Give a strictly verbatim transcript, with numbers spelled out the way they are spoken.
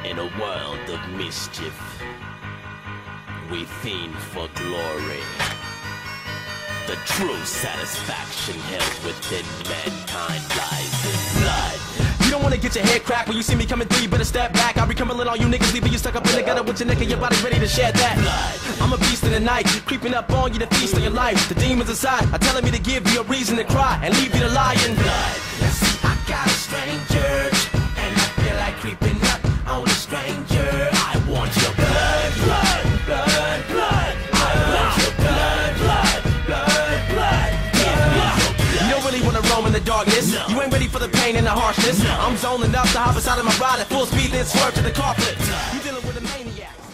In a world of mischief, we fiend for glory. The true satisfaction held within mankind lies in blood. You don't wanna get your head cracked when you see me coming through, you better step back. I'll be coming on you niggas, leaving you stuck up in the gutter with your neck and your body ready to shed that blood. I'm a beast in the night, creeping up on you to feast on your life. The demons inside are telling me to give you a reason to cry and leave you to lie in blood. Now see, I got a strange urge, and I feel like creeping up on a stranger. I want your blood, blood, blood, blood. I want your blood, blood, blood, blood. Give me your blood. You don't really wanna roam in the darkness. No. You ain't ready for the pain and the harshness. No. I'm zoning up to hop inside of my ride at full speed, then swerve to the car flip. You dealing with a maniac.